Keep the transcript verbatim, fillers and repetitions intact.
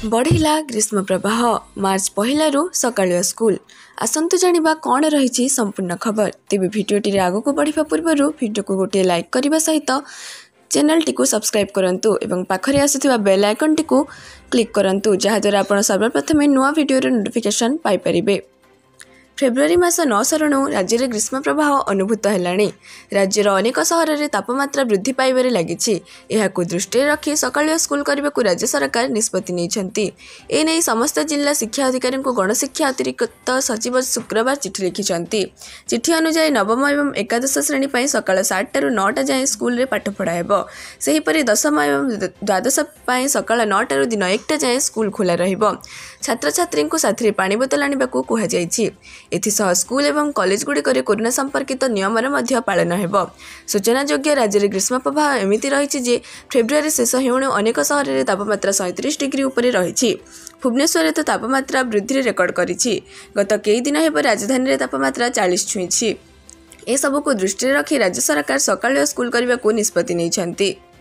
बढ़िला ग्रीष्म प्रवाह मार्च पहलू सकाळ स्कूल आसतु जानिबा कौन रही संपूर्ण खबर तेज भिडटी आग को बढ़ा पूर्व भिडियो को गोटे लाइक करने सहित चैनल टी सब्सक्राइब करंतु एवं पाखरे आसुथिबा बेल आइकन टी क्लिक करंतु जहाद्वारा आपण सर्वप्रथम नुआ भिडियो नोटिफिकेशन पाई परिबे। फेब्रुआरी मास नौ सरणु राज्य में ग्रीष्म प्रवाह अनुभूत है। राज्यर अनेक सहर में तापमात्रा वृद्धि पाइबारे लगी। यहां दृष्टि रखी सकाळ स्कूल करने को राज्य सरकार निष्पत्ति नहीं। एने समस्त जिला शिक्षा अधिकारी को गणशिक्षा अतिरिक्त सचिव शुक्रवार चिठी लिखिं। चिठी अनुसार नवम एवं एकादश श्रेणी पर सकाळ सात टू नौटा जाए स्कूल रे पाठ पढ़ा हेबो। सेहीपरि दशम एवं द्वादश पर सकाळ नौ टू दिन एकटा जाए स्कूल खोला रहिबो। छात्र छात्री को साथी पानी बोतल आने को कहुଯାଇଛି। एथिसह स्कूल एवं कॉलेज गुड़िक कोरोना संपर्कित नियमर मध्य पालन हेब। सूचनायोग्य राज्य में ग्रीष्म प्रवाह एमती रही फेब्रुआरी शेष होणु अनेक सहर में तापमात्रा सैंतीस डिग्री उपर रही। भुवनेश्वर तो तापमात्रा वृद्धि रेकर्ड करिछि। गत कई दिन हेब राजधानी में तापमात्रा चालीस छुईछि। ए सबको दृष्टि रखी राज्य सरकार सकाळ स्कूल करने को निष्पत्ति नहीं।